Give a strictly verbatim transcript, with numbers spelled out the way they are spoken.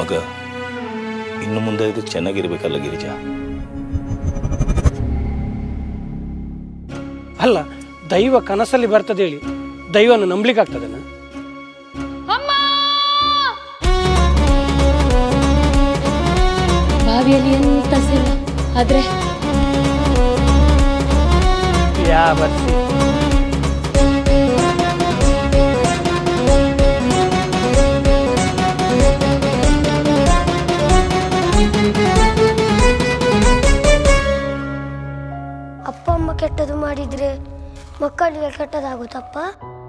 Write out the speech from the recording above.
ಮಗ ಇನ್ನು ಮುಂದೆ ಇದು ಚೆನ್ನಾಗಿರ್ಬೇಕಲ್ಲ ಗಿರಿಜಾ. ಅಲ್ಲ, ದೈವ ಕನಸಲ್ಲಿ ಬರ್ತದೆ ಹೇಳಿ ದೈವನ ನಂಬಲಿಕ್ಕೆ ಆಗ್ತದನ? ಬಾವಿಯಲ್ಲಿ ಎಂತ ಸಿಲ್ಲ ಆದ್ರೆ ಯಾ ಬರ್ಸಿ ಅಪ್ಪ ಅಮ್ಮ ಕೆಟ್ಟದು ಮಾಡಿದ್ರೆ ಮಕ್ಕಳಿಗೆ ಕೆಟ್ಟದಾಗುತ್ತಪ್ಪ.